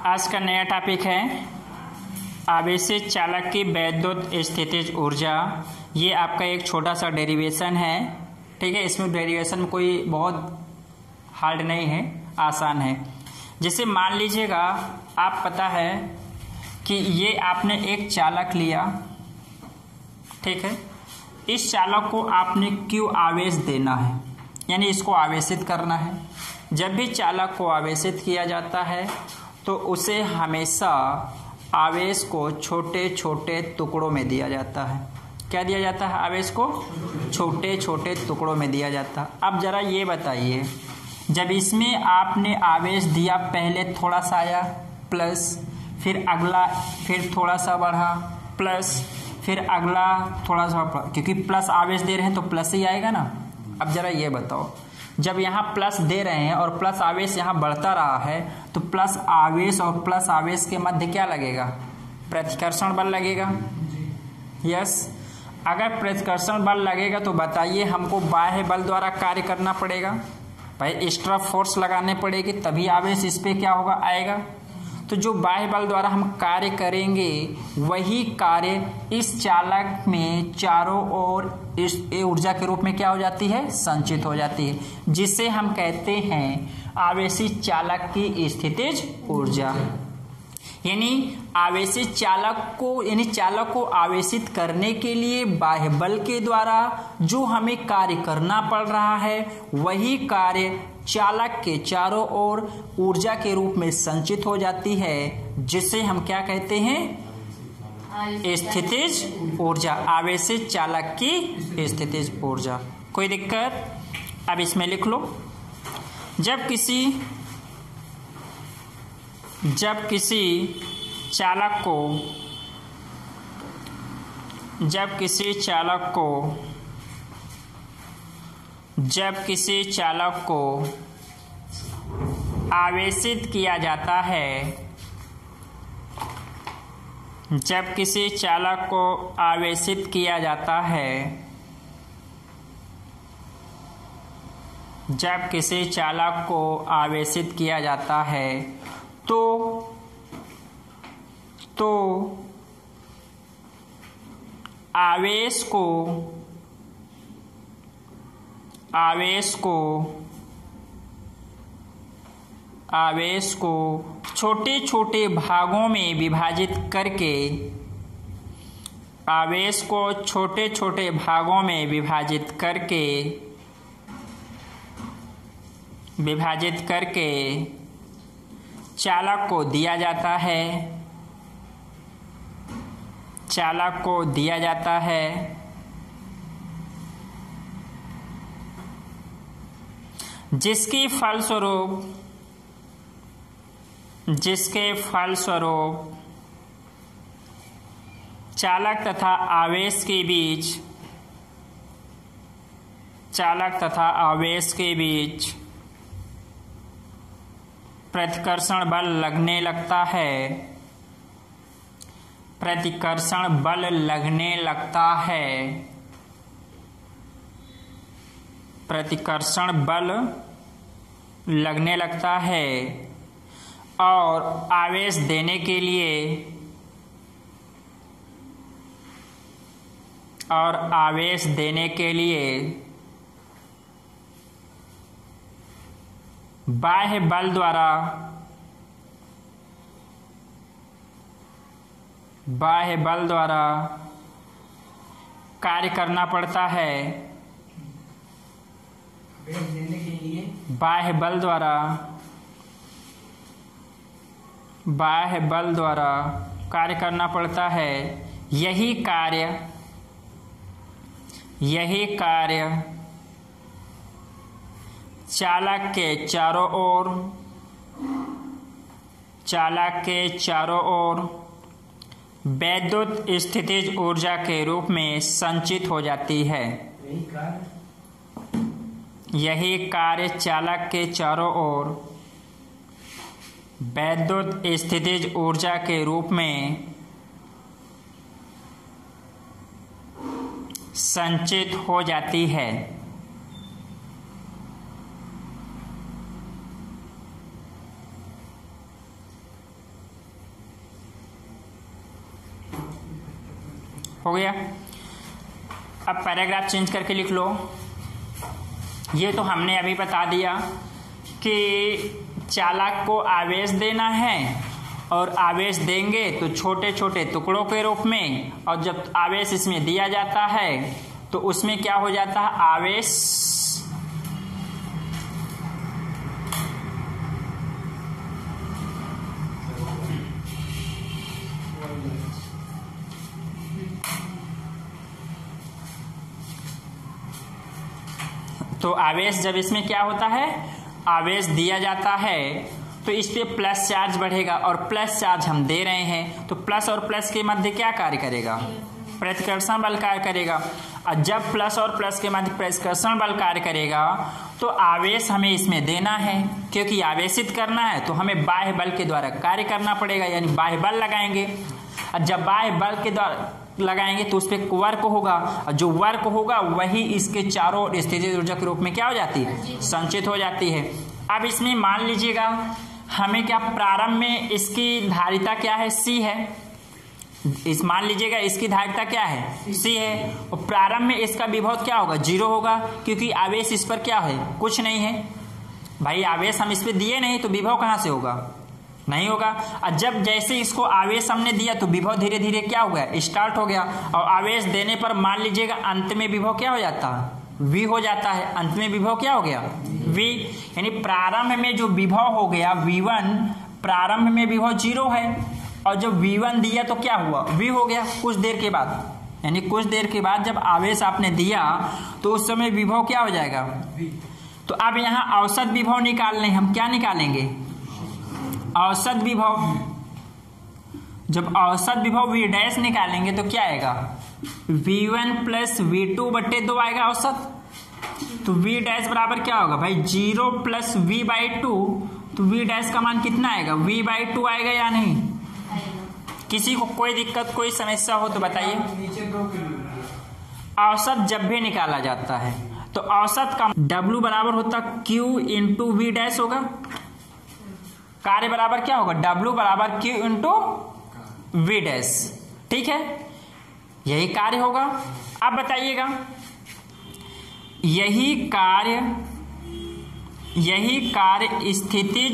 आज का नया टॉपिक है आवेशित चालक की वैद्युत स्थितिज ऊर्जा। ये आपका एक छोटा सा डेरिवेशन है, ठीक है। इसमें डेरिवेशन में कोई बहुत हार्ड नहीं है, आसान है। जैसे मान लीजिएगा आप पता है कि ये आपने एक चालक लिया, ठीक है। इस चालक को आपने Q आवेश देना है, यानी इसको आवेशित करना है। जब भी चालक को आवेशित किया जाता है तो उसे हमेशा आवेश को छोटे छोटे टुकड़ों में दिया जाता है। क्या दिया जाता है? आवेश को छोटे छोटे टुकड़ों में दिया जाता है। अब जरा ये बताइए, जब इसमें आपने आवेश दिया, पहले थोड़ा सा आया प्लस, फिर अगला फिर थोड़ा सा बढ़ा प्लस, फिर अगला थोड़ा सा, क्योंकि प्लस आवेश दे रहे हैं तो प्लस ही आएगा ना। अब जरा ये बताओ, जब यहाँ प्लस दे रहे हैं और प्लस आवेश यहाँ बढ़ता रहा है तो प्लस आवेश और प्लस आवेश के मध्य क्या लगेगा? प्रतिकर्षण बल लगेगा। यस, अगर प्रतिकर्षण बल लगेगा तो बताइए हमको बाह्य बल द्वारा कार्य करना पड़ेगा, भाई एक्स्ट्रा फोर्स लगाने पड़ेगी, तभी आवेश इस पे क्या होगा? आएगा। तो जो बाह्य बल द्वारा हम कार्य करेंगे वही कार्य इस चालक में चारों ओर इस ऊर्जा के रूप में क्या हो जाती है? संचित हो जाती है, जिसे हम कहते हैं आवेशित चालक की स्थितिज ऊर्जा। यानी आवेशित चालक को, यानी चालक को आवेशित करने के लिए बाह्य बल के द्वारा जो हमें कार्य करना पड़ रहा है वही कार्य चालक के चारों ओर ऊर्जा के रूप में संचित हो जाती है, जिसे हम क्या कहते हैं? स्थितिज ऊर्जा। आवेशित चालक की स्थितिज ऊर्जा। कोई दिक्कत? अब इसमें लिख लो, जब किसी चालक को आवेशित किया जाता है, जब किसी चालक को आवेशित किया जाता है, जब किसी चालक को आवेशित किया जाता है तो आवेश को छोटे छोटे भागों में विभाजित करके, आवेश को छोटे छोटे भागों में विभाजित करके चालक को दिया जाता है, चालक को दिया जाता है। जिसके फलस्वरूप चालक तथा आवेश के बीच प्रतिकर्षण बल लगने लगता है, प्रतिकर्षण बल लगने लगता है, प्रतिकर्षण बल लगने लगता है। और आवेश देने के लिए बाह्य बल द्वारा कार्य करना पड़ता है। बाह्य बल द्वारा कार्य करना पड़ता है। यही कार्य चालक के चारों ओर वैद्युत स्थितिज ऊर्जा के रूप में संचित हो जाती है। यही कार्य चालक के चारों ओर वैद्युत स्थितिज ऊर्जा के रूप में संचित हो जाती है। हो गया। अब पैराग्राफ चेंज करके लिख लो। ये तो हमने अभी बता दिया कि चालक को आवेश देना है और आवेश देंगे तो छोटे छोटे टुकड़ों के रूप में, और जब आवेश इसमें दिया जाता है तो उसमें क्या हो जाता है, आवेश तो आवेश जब इसमें क्या होता है, आवेश दिया जाता है तो इस पे प्लस चार्ज बढ़ेगा, और प्लस चार्ज हम दे रहे हैं तो प्लस और प्लस के मध्य क्या कार्य करेगा, प्रतिकर्षण बल कार्य करेगा। और जब प्लस और प्लस के मध्य प्रतिकर्षण बल कार्य करेगा तो आवेश हमें इसमें देना है, क्योंकि आवेशित करना है तो हमें बाह्य बल के द्वारा कार्य करना पड़ेगा, यानी बाह्य बल लगाएंगे। और जब बाह्य बल के द्वारा लगाएंगे तो उस पर वर्क होगा, और जो वर्क होगा वही इसके चारों ओर स्थितिज ऊर्जा के रूप में क्या हो जाती है, संचित हो जाती है। अब इसमें मान लीजिएगा हमें क्या प्रारंभ में इसकी धारिता क्या है, C है। इस मान लीजिएगा इसकी धारिता क्या है, C है, और प्रारंभ में इसका विभव क्या होगा, 0 होगा, क्योंकि आवेश इस पर क्या है, कुछ नहीं है। भाई आवेश हम इस पर दिए नहीं तो विभव कहाँ से होगा, नहीं होगा। और जब जैसे इसको आवेश हमने दिया तो विभव धीरे धीरे क्या हो गया, स्टार्ट हो गया, और आवेश देने पर मान लीजिएगा अंत में विभव क्या हो जाता है, V हो जाता है। अंत में विभव क्या हो गया, V, यानी प्रारंभ में जो विभव हो गया V1, प्रारंभ में विभव 0 है, और जब V1 दिया तो क्या हुआ, V हो गया कुछ देर के बाद, यानी कुछ देर के बाद जब आवेश आपने दिया तो उस समय विभव क्या हो जाएगा, तो अब यहाँ औसत विभव निकालने, हम क्या निकालेंगे, औसत विभव। जब औसत विभव V डैश निकालेंगे तो क्या आएगा, V1 प्लस V2 बटे 2 आएगा औसत। तो V डैश बराबर क्या होगा भाई, 0 प्लस V/2, तो V डैश का मान कितना आएगा, V/2 आएगा या नहीं। किसी को कोई दिक्कत कोई समस्या हो तो बताइए। औसत जब भी निकाला जाता है तो औसत का W बराबर होता Q इंटू V डैश होगा, कार्य बराबर क्या होगा, W बराबर Q इंटू V डैश, ठीक है, यही कार्य होगा। अब बताइएगा यही कार्य स्थितिज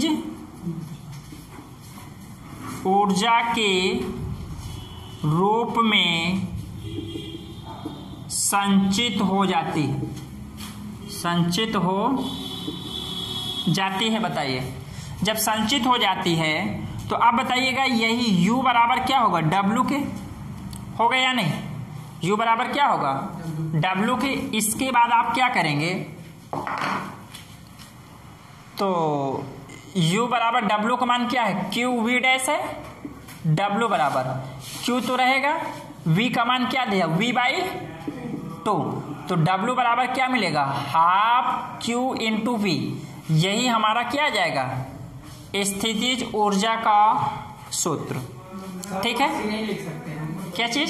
ऊर्जा के रूप में संचित हो जाती है, संचित हो जाती है। बताइए जब संचित हो जाती है तो अब बताइएगा यही U बराबर क्या होगा, W के होगा या नहीं, U बराबर क्या होगा, W के। इसके बाद आप क्या करेंगे, तो U बराबर W का मान क्या है, Q V डैश है, W बराबर Q तो रहेगा, V का मान क्या दिया, V/2, तो W बराबर क्या मिलेगा, हाफ Q इंटू V। यही हमारा क्या आ जाएगा, स्थितिज ऊर्जा का सूत्र, ठीक है। क्या चीज,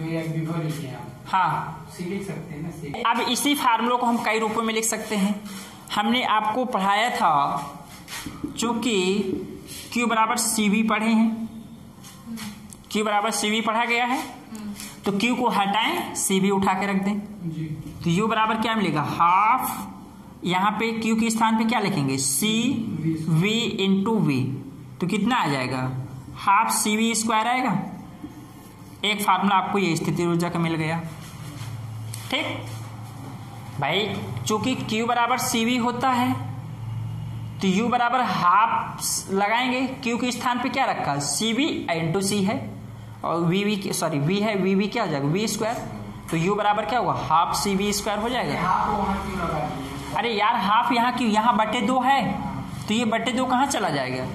हाँ लिख सकते हैं। अब इसी फार्मूले को हम कई रूपों में लिख सकते हैं। हमने आपको पढ़ाया था, चूंकि Q बराबर CV पढ़े हैं, Q बराबर CV पढ़ा गया है, तो Q को हटाएं, CV उठा के रख दें, तो U बराबर क्या मिलेगा, हाफ, यहाँ पे Q के स्थान पे क्या लिखेंगे, CV इंटू V, तो कितना आ जाएगा, हाफ CV स्क्वायर आएगा। एक फार्मूला आपको ये स्थिति ऊर्जा का मिल गया, ठीक भाई। चूंकि Q बराबर CV होता है तो U बराबर हाफ लगाएंगे, Q के स्थान पे क्या रखा, CV इंटू C है, और V है, VV क्या हो जाएगा, V स्क्वायर, तो U बराबर क्या होगा, हाफ CV स्क्वायर हो जाएगा। अरे यार हाफ यहाँ क्यों, यहाँ बटे 2 है, तो ये बटे 2 कहाँ चला जाएगा,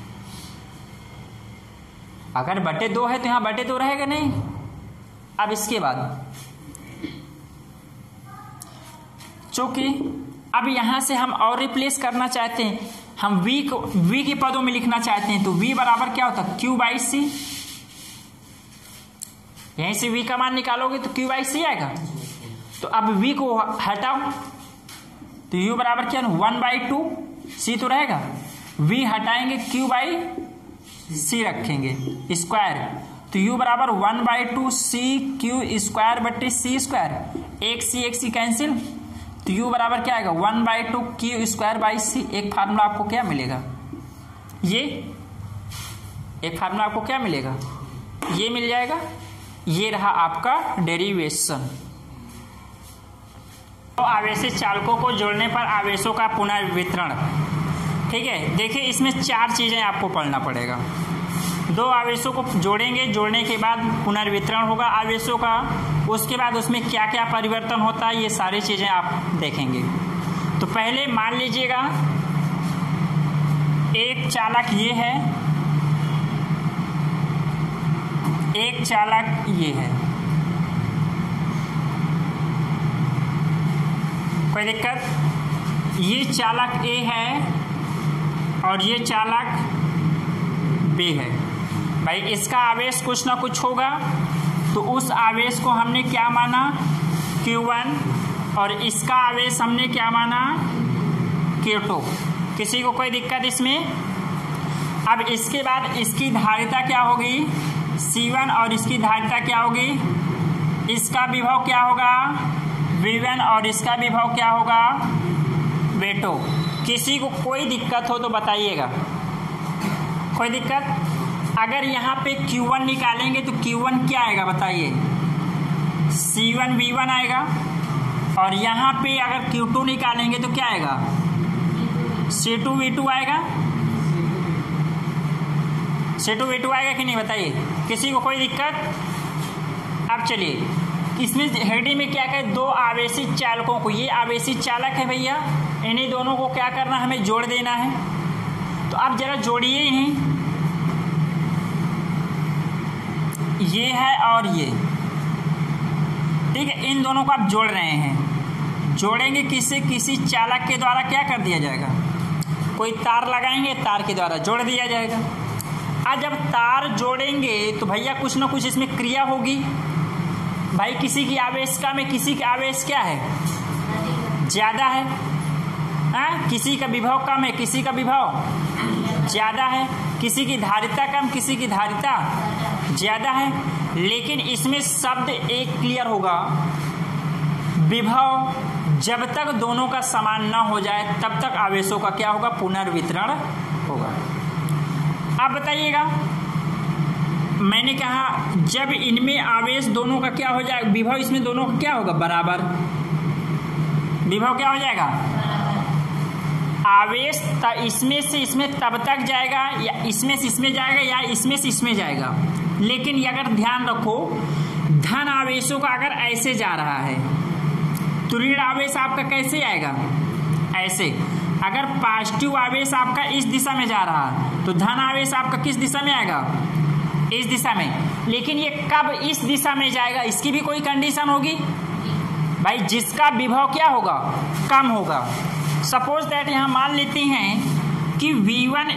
अगर बटे 2 है तो यहाँ बटे 2 रहेगा नहीं। अब इसके बाद चूंकि अब यहां से हम और रिप्लेस करना चाहते हैं, हम V को V के पदों में लिखना चाहते हैं, तो V बराबर क्या होता है, Q/C। यहीं से V का मान निकालोगे तो Q/C आएगा। तो अब V को हटाओ तो U बराबर क्या, 1/2, C तो रहेगा, V हटाएंगे, Q/C रखेंगे स्क्वायर, तो u बराबर 1/2 सी क्यू स्क्वायर बट्टे सी स्क्वायर, एक सी कैंसिल, तो u बराबर क्या आएगा 1/2 क्यू स्क्वायर बाई सी। एक फार्मूला आपको क्या मिलेगा, ये एक फार्मूला आपको क्या मिलेगा, ये मिल जाएगा। ये रहा आपका डेरिवेशन। तो आवेशित चालकों को जोड़ने पर आवेशों का पुनर्वितरण, ठीक है। देखिए इसमें 4 चीजें आपको पढ़ना पड़ेगा। 2 आवेशों को जोड़ेंगे, जोड़ने के बाद पुनर्वितरण होगा आवेशों का, उसके बाद उसमें क्या क्या परिवर्तन होता है ये सारी चीजें आप देखेंगे। तो पहले मान लीजिएगा एक चालक ये है, एक चालक ये है, कोई दिक्कत। ये चालक ए है और ये चालक बी है। भाई इसका आवेश कुछ ना कुछ होगा, तो उस आवेश को हमने क्या माना Q1 और इसका आवेश हमने क्या माना Q2। किसी को कोई दिक्कत इसमें। अब इसके बाद इसकी धारिता क्या होगी C1 और इसकी धारिता क्या होगी, इसका विभव क्या होगा V1 और इसका विभव क्या होगा V2। किसी को कोई दिक्कत हो तो बताइएगा, कोई दिक्कत। अगर यहाँ पे Q1 निकालेंगे तो Q1 क्या आएगा बताइए, C1 V1 आएगा, और यहाँ पे अगर Q2 निकालेंगे तो क्या आएगा C2 V2 आएगा, C2 V2 आएगा कि नहीं बताइए, किसी को कोई दिक्कत। अब चलिए इसमें हेडिंग में क्या कहे, 2 आवेशित चालकों को, ये आवेशित चालक है भैया, इन्हीं दोनों को क्या करना हमें जोड़ देना है। तो अब जरा जोड़िए ही, ये है और ये, ठीक है, इन दोनों को आप जोड़ रहे हैं। जोड़ेंगे किससे, किसी चालक के द्वारा क्या कर दिया जाएगा, कोई तार लगाएंगे, तार के द्वारा जोड़ दिया जाएगा। आज जब तार जोड़ेंगे तो भैया कुछ ना कुछ इसमें क्रिया होगी। भाई किसी की आवेश कम है, किसी का आवेश क्या है ज्यादा है, किसी का विभव कम है, किसी का विभव ज्यादा है, किसी की धारिता कम, किसी की धारिता ज्यादा है। लेकिन इसमें शब्द एक क्लियर होगा, विभव जब तक दोनों का समान ना हो जाए तब तक आवेशों का क्या होगा पुनर्वितरण होगा। आप बताइएगा, मैंने कहा जब इनमें आवेश दोनों का क्या हो जाएगा, विभव इसमें दोनों का क्या होगा बराबर, विभव क्या हो जाएगा आवेश इसमें से इसमें तब तक जाएगा, या इसमें से इसमें जाएगा, या इसमें से इसमें जाएगा। लेकिन अगर ध्यान रखो, धन आवेशों का अगर ऐसे जा रहा है तो ऋण आवेश आपका कैसे आएगा, ऐसे। अगर पॉजिटिव आवेश आपका इस दिशा में जा रहा है तो धन आवेश आपका किस दिशा में आएगा, इस दिशा में। लेकिन ये कब इस दिशा में जाएगा, इसकी भी कोई कंडीशन होगी भाई, जिसका विभव क्या होगा कम होगा। सपोज दैट यहाँ मान लेते हैं कि V1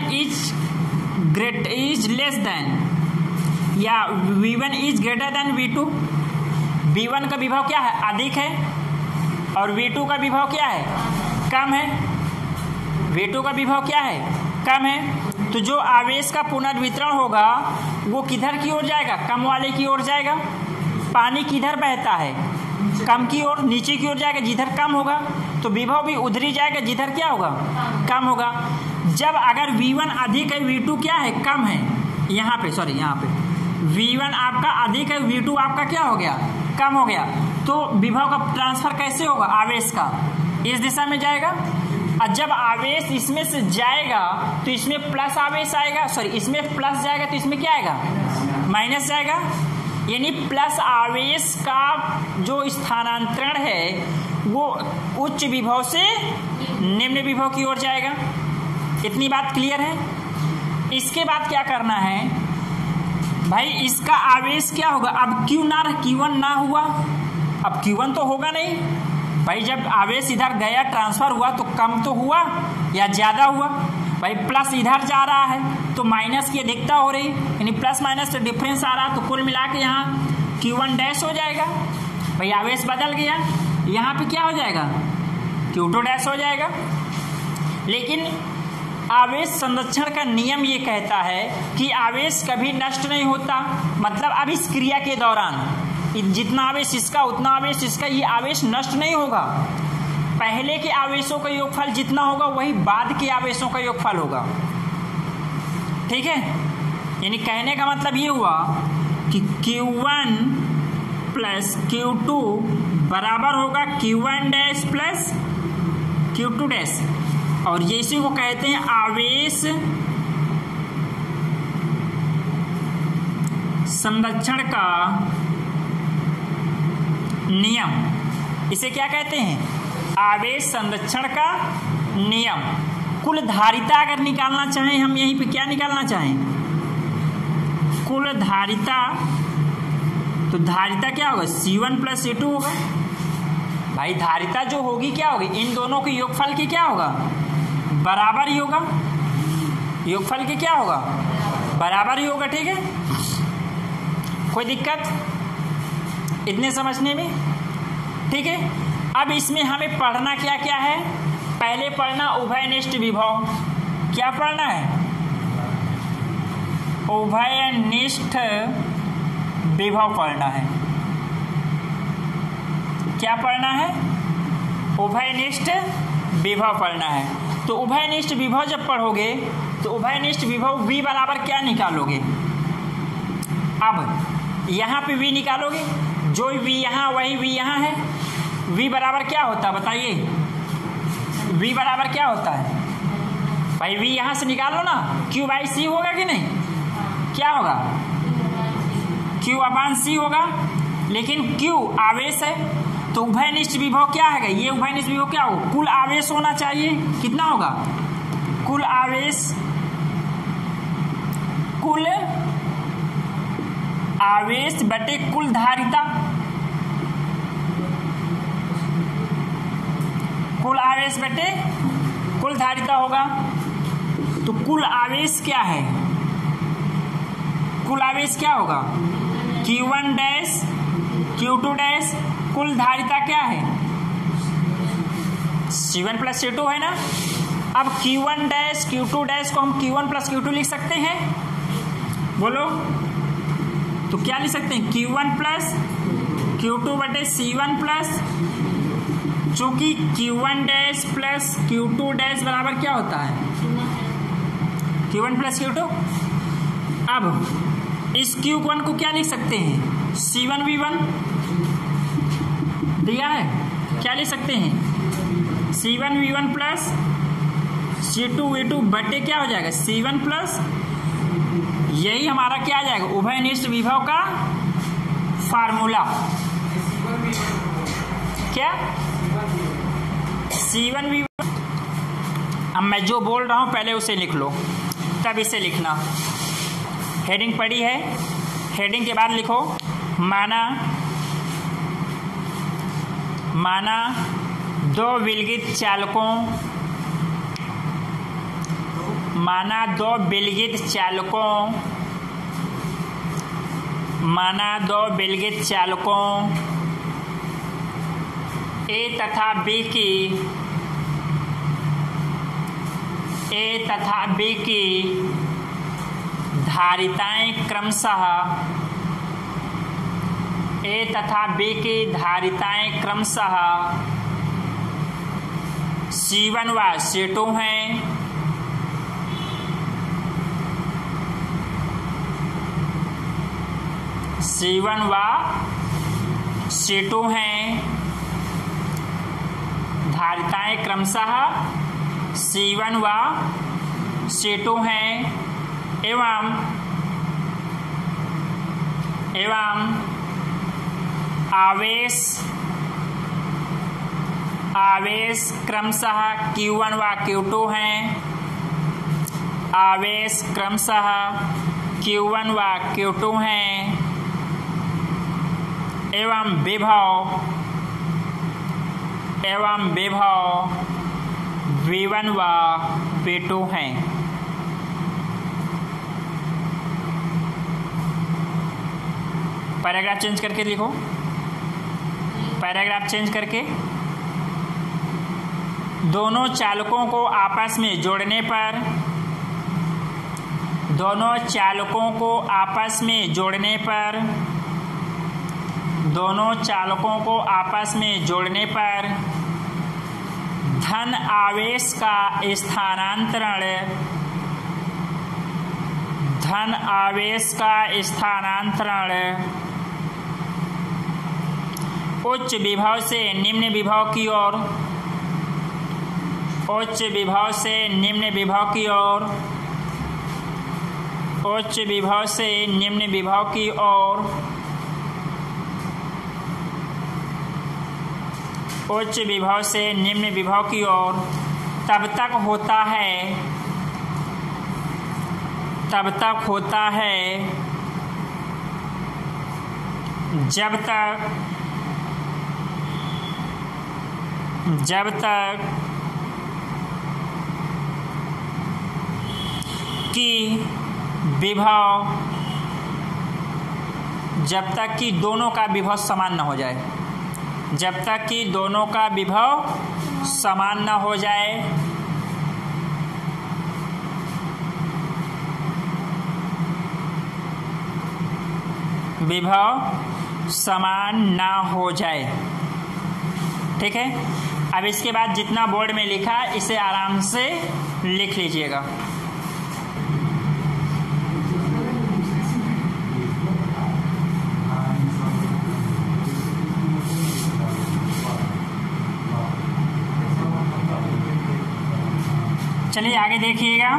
इज लेस देन, या V1 is greater than V2। V1 का विभव क्या है अधिक है और V2 का विभव क्या है कम है, V2 का विभव क्या है कम है। तो जो आवेश का पुनर्वितरण होगा वो किधर की ओर जाएगा, कम वाले की ओर जाएगा। पानी किधर बहता है, कम की ओर, नीचे की ओर जाएगा जिधर कम होगा, तो विभव भी उधर ही जाएगा जिधर क्या होगा कम होगा। जब अगर V1 अधिक है V2 क्या है कम है, यहाँ पे सॉरी यहाँ पे V1 आपका अधिक है V2 आपका क्या हो गया कम हो गया, तो विभव का ट्रांसफर कैसे होगा, आवेश का इस दिशा में जाएगा। और जब आवेश इसमें से जाएगा तो इसमें प्लस आवेश आएगा, सॉरी इसमें प्लस जाएगा तो इसमें क्या आएगा माइनस जाएगा। यानी प्लस आवेश का जो स्थानांतरण है वो उच्च विभव से निम्न विभव की ओर जाएगा। इतनी बात क्लियर है। इसके बाद क्या करना है भाई, इसका आवेश क्या होगा, अब Q1 ना हुआ, अब Q1 तो होगा नहीं भाई। जब आवेश इधर गया ट्रांसफर हुआ तो कम तो हुआ या ज्यादा हुआ भाई, प्लस इधर जा रहा है तो माइनस की अधिकता हो रही, यानी प्लस माइनस से डिफरेंस आ रहा, तो कुल मिला के यहाँ Q1 डैश हो जाएगा भाई, आवेश बदल गया, यहाँ पे क्या हो जाएगा Q2 डैश हो जाएगा। लेकिन आवेश संरक्षण का नियम ये कहता है कि आवेश कभी नष्ट नहीं होता, मतलब अब इस क्रिया के दौरान जितना आवेश इसका उतना आवेश इसका, ये आवेश नष्ट नहीं होगा। पहले के आवेशों का योगफल जितना होगा वही बाद के आवेशों का योगफल होगा। ठीक है, यानी कहने का मतलब ये हुआ कि Q1 प्लस Q2 बराबर होगा Q1 dash plus Q2 dash, और ये इसी को कहते हैं आवेश संरक्षण का नियम। इसे क्या कहते हैं? आवेश संरक्षण का नियम। कुल धारिता अगर निकालना चाहें हम, यहीं पे क्या निकालना चाहें? कुल धारिता, तो धारिता क्या होगा? C1 प्लस C2 होगा। भाई धारिता जो होगी क्या होगी? इन दोनों के योगफल की क्या होगा? बराबर ही होगा। योगफल की क्या होगा? बराबर ही होगा। ठीक है, कोई दिक्कत इतने समझने में? ठीक है, अब इसमें हमें पढ़ना क्या क्या है? पहले पढ़ना उभयनिष्ठ विभव। क्या पढ़ना है? उभयनिष्ठ विभव पढ़ना है। क्या पढ़ना है? उभयनिष्ठ विभव पढ़ना है। तो उभयनिष्ठ विभव जब पढ़ोगे तो उभयनिष्ठ विभव V बराबर क्या निकालोगे? अब यहाँ पे V निकालोगे, जो V यहाँ वही V यहाँ है। V बराबर क्या होता है बताइए? V बराबर क्या होता है भाई? V यहाँ से निकालो ना, Q बाई C होगा कि नहीं? क्या होगा? Q अपान C होगा। लेकिन Q आवेश है तो उभयनिष्ठ विभव क्या है? ये उभयनिष्ठ विभव क्या होगा? कुल आवेश होना चाहिए। कितना होगा? कुल आवेश, कुल आवेश बटे कुल धारिता। कुल आवेश बटे कुल धारिता होगा। तो कुल आवेश क्या है? कुल आवेश क्या होगा? Q1 डैश Q2 डैश, कुल धारिता क्या है? C1 प्लस C2 है ना। अब Q1 डैश Q2 डैश को हम Q1 प्लस Q2 लिख सकते हैं, बोलो तो क्या लिख सकते हैं? Q1 प्लस Q2 बटे C1 प्लस, चूंकि Q1 dash plus Q2 dash बराबर क्या होता है? Q1 plus Q2। अब इस Q1 को क्या लिख सकते हैं? C1 V1 दिया है, क्या लिख सकते हैं? C1 V1 plus C2 V2 बटे क्या हो जाएगा? C1 प्लस, यही हमारा क्या आ जाएगा? उभयनिष्ठ विभव का फार्मूला। क्या? C1 V1। अब मैं जो बोल रहा हूं पहले उसे लिख लो, तब इसे लिखना। हेडिंग पढ़ी है, हेडिंग के बाद लिखो माना दो विलगित चालकों, माना दो विलगित चालकों A तथा B की धारिताएं क्रमशः C1 व C2 हैं। C1 व C2 हैं। धारिताएं क्रमशः C1 व C2 हैं एवं आवेश क्रमशः Q1 व Q2 हैं। आवेश क्रमशः Q1 व Q2 हैं एवं विभव V1 व V2 हैं। पैराग्राफ चेंज करके लिखो, पैराग्राफ चेंज करके दोनों चालकों को आपस में जोड़ने पर दोनों चालकों को आपस में जोड़ने पर, दोनों चालकों को आपस में जोड़ने पर धन आवेश का स्थानांतरण, धन आवेश का स्थानांतरण उच्च विभव से निम्न विभव की ओर, उच्च विभव से निम्न विभव की ओर, उच्च विभव से निम्न विभव की ओर, उच्च विभव से निम्न विभव की ओर तब तक होता है, तब तक होता है जब तक, जब तक कि विभव, जब तक कि दोनों का विभव समान न हो जाए, जब तक कि दोनों का विभव समान न हो जाए, विभव समान ना हो जाए। ठीक है, अब इसके बाद जितना बोर्ड में लिखा है इसे आराम से लिख लीजिएगा। चलिए आगे देखिएगा।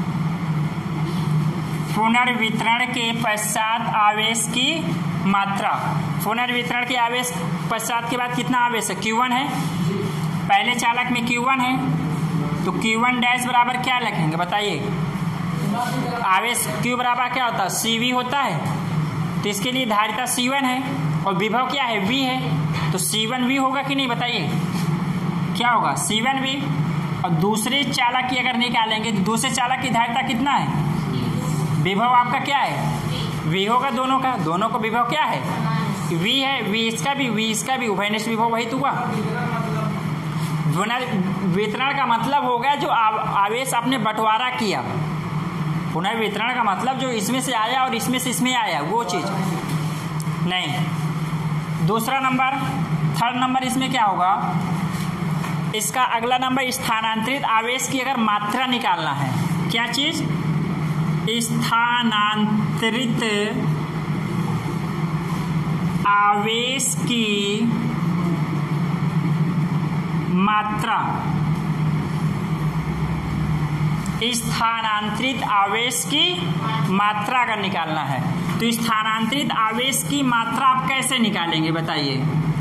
पुनर्वितरण के पश्चात आवेश की मात्रा, पुनर्वितरण के आवेश पश्चात के बाद कितना आवेश है? Q1 है, पहले चालक में Q1 है, तो Q1 डैश बराबर क्या लिखेंगे बताइए? आवेश Q बराबर क्या होता है? CV होता है, तो इसके लिए धारिता C1 है और विभव क्या है? V है, तो C1V होगा कि नहीं बताइए? क्या होगा? C1V। और दूसरे चालक की अगर निकालेंगे तो दूसरे चालक की धारिता कितना है? विभव आपका क्या है? V होगा दोनों का, दोनों को विभव क्या है? V है, V इसका भी, V इसका भी, उभयनिष्ठ विभव वही तो हुआ। पुनर्वितरण का मतलब होगा जो आवेश आपने बंटवारा किया। पुनर्वितरण का मतलब जो इसमें से आया और इसमें से इसमें आया वो चीज नहीं। दूसरा नंबर, थर्ड नंबर इसमें क्या होगा? इसका अगला नंबर स्थानांतरित आवेश की अगर मात्रा निकालना है। क्या चीज? स्थानांतरित आवेश की मात्रा, स्थानांतरित आवेश की मात्रा अगर निकालना है तो स्थानांतरित आवेश की मात्रा आप कैसे निकालेंगे बताइए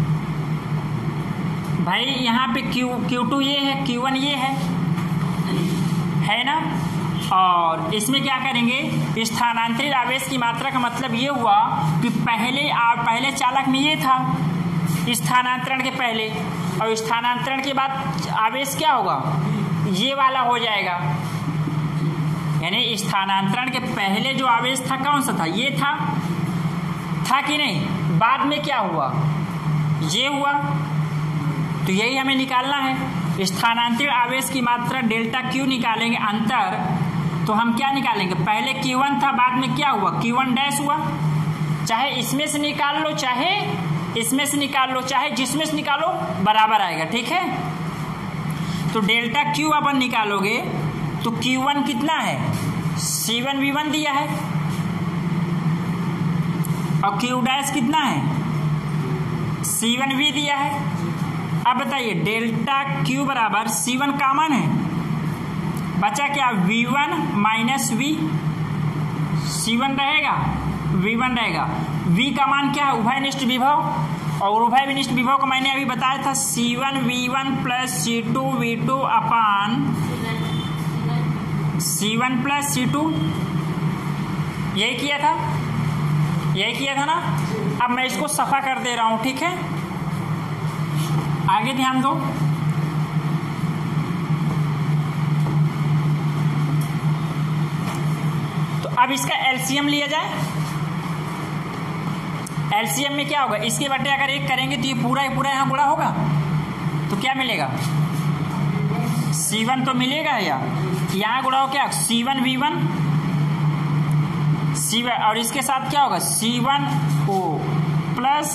भाई? यहाँ पे Q2 ये है, Q1 ये है ना? और इसमें क्या करेंगे? स्थानांतरित आवेश की मात्रा का मतलब ये हुआ कि पहले चालक में ये था स्थानांतरण के पहले, और स्थानांतरण के बाद आवेश क्या होगा? ये वाला हो जाएगा। यानी स्थानांतरण के पहले जो आवेश था कौन सा था? ये था कि नहीं? बाद में क्या हुआ? ये हुआ। तो यही हमें निकालना है। स्थानांतरित आवेश की मात्रा डेल्टा Q निकालेंगे अंतर, तो हम क्या निकालेंगे? पहले Q1 था, बाद में क्या हुआ? Q1 डैश हुआ। चाहे इसमें से निकाल लो, चाहे इसमें से निकाल लो, चाहे जिसमें से निकालो बराबर आएगा। ठीक है, तो डेल्टा Q अपन निकालोगे तो Q1 कितना है? C1V1 दिया है, और Q डैश कितना है? C1V दिया है। अब बताइए डेल्टा Q बराबर C1 कॉमन है, बचा क्या? V1 माइनस V, C1 रहेगा, V1 रहेगा। V का मान क्या है? उभयनिष्ठ विभव, और उभयनिष्ठ विभव को मैंने अभी बताया था C1V1 प्लस C2V2 अपान C1 प्लस C2। यही किया था ना? अब मैं इसको सफा कर दे रहा हूं। ठीक है, आगे ध्यान दो। तो अब इसका एलसीएम लिया जाए। एलसीएम में क्या होगा? इसके बटे अगर एक करेंगे तो ये पूरा ही पूरा यहाँ गुणा होगा, तो क्या मिलेगा? C1 तो मिलेगा, या यहाँ गुणा हो क्या? C1V1 C1 और इसके साथ क्या होगा C1O प्लस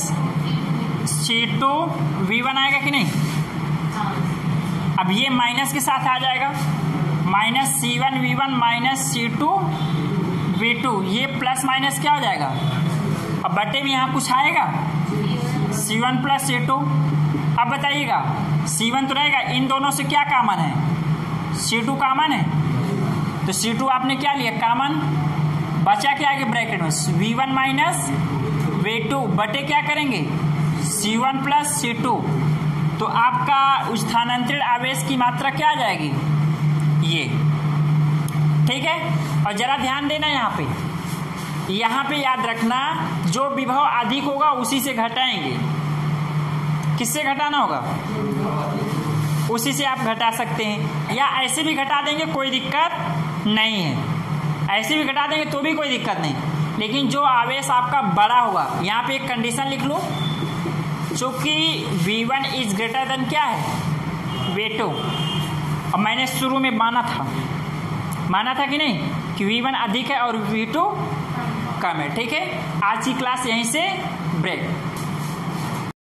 C2V1 आएगा कि नहीं। अब ये माइनस के साथ आ जाएगा, माइनस C1V1 माइनस C2V2, ये प्लस माइनस क्या हो जाएगा। अब बटे में यहाँ कुछ आएगा C1 प्लस C2। अब बताइएगा C1 तो रहेगा, इन दोनों से क्या कॉमन है, C2 कॉमन है, तो C2 आपने क्या लिया कॉमन, बचा क्या आगे ब्रैकेट में V1 माइनस V2 बटे क्या करेंगे C1 प्लस C2। तो आपका स्थानांतरित आवेश की मात्रा क्या आ जाएगी ये, ठीक है। और जरा ध्यान देना यहाँ पे याद रखना, जो विभव अधिक होगा उसी से घटाएंगे। किससे घटाना होगा, उसी से आप घटा सकते हैं, या ऐसे भी घटा देंगे कोई दिक्कत नहीं है, ऐसे भी घटा देंगे तो भी कोई दिक्कत नहीं। लेकिन जो आवेश आपका बड़ा होगा, यहाँ पे एक कंडीशन लिख लो, चूंकि V1 इज ग्रेटर देन क्या है V2। अब मैंने शुरू में माना था कि नहीं कि V1 अधिक है और V2 कम है, ठीक है। आज की क्लास यहीं से ब्रेक।